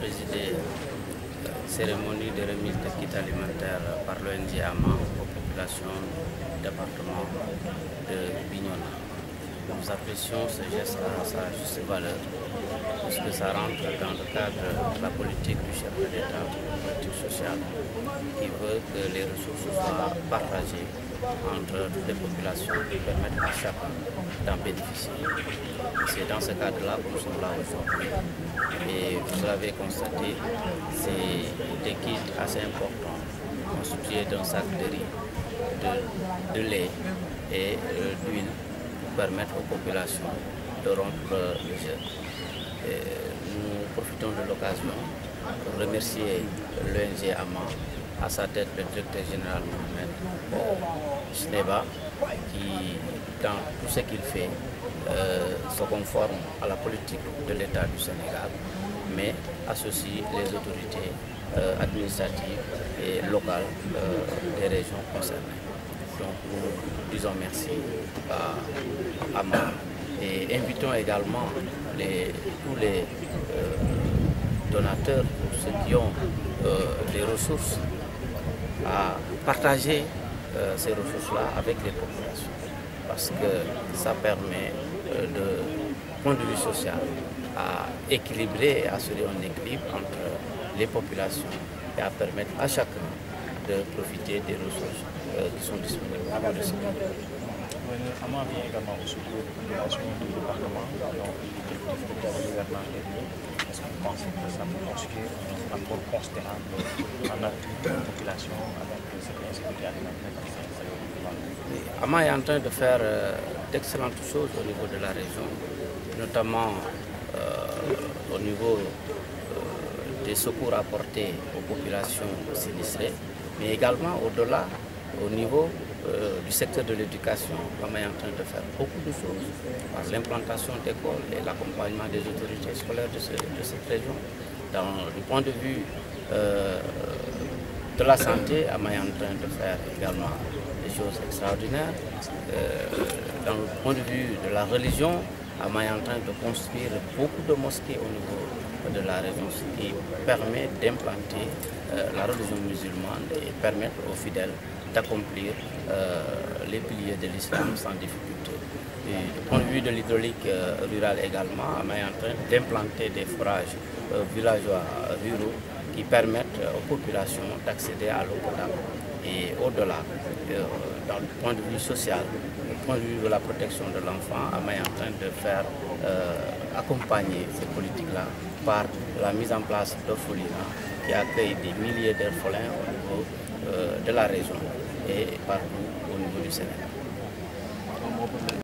présidé une cérémonie de remise de kits alimentaires par l'ONG AMA aux populations du département de Bignona. Nous apprécions ce geste à sa juste valeur, puisque ça rentre dans le cadre de la politique du chef de l'État, la politique sociale, qui veut que les ressources soient partagées entre toutes les populations qui permettent à chacun d'en bénéficier. C'est dans ce cadre-là que nous sommes là aujourd'hui. Et vous l'avez constaté, c'est des kits assez importants, constitués d'un sac de riz, de lait et d'huile, pour permettre aux populations de rompre le jeûne. Nous profitons de l'occasion pour remercier l'ONG AMA, à sa tête le directeur général Mohamed Chneba, qui, dans tout ce qu'il fait, se conforme à la politique de l'État du Sénégal, mais associe les autorités administratives et locales des régions concernées. Donc nous disons merci à AMA et invitons également tous les donateurs, ceux qui ont des ressources, à partager ces ressources-là avec les populations, parce que ça permet, de point de vue social, à équilibrer et assurer un équilibre entre les populations et à permettre à chacun de profiter des ressources qui sont disponibles dans le secteur. AMA vient également au secours des populations du département qui ont eu des difficultés de gouvernement dernier. Est-ce que vous pensez que ça peut constituer un apport considérable en appui de la population avec cette insécurité alimentaire qui s'est AMA est en train de faire d'excellentes choses au niveau de la région, notamment au niveau des secours apportés aux populations sinistrées, mais également au-delà, au niveau du secteur de l'éducation. AMA est en train de faire beaucoup de choses par l'implantation d'écoles et l'accompagnement des autorités scolaires de cette région. Du point de vue de la santé, AMA est en train de faire également des choses extraordinaires. Dans le point de vue de la religion, AMA est en train de construire beaucoup de mosquées au niveau de la région, ce qui permet d'implanter la religion musulmane et permettre aux fidèles d'accomplir les piliers de l'islam sans difficulté. Et du point de vue de l'hydraulique rurale également, AMA est en train d'implanter des forages villageois ruraux qui permettent aux populations d'accéder à l'eau potable. Et au-delà, dans le point de vue social, du point de vue de la protection de l'enfant, AMA est en train de faire accompagner ces politiques-là par la mise en place d'orphelinats qui accueillent des milliers d'orphelins au niveau de la région et partout au niveau du Sénégal.